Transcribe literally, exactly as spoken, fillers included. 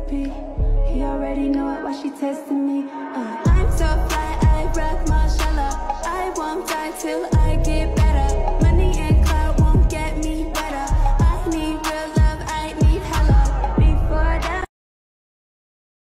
recipe. He already know it, why she testing me. uh, I'm so fly, I rock Marshalla. I won't die till I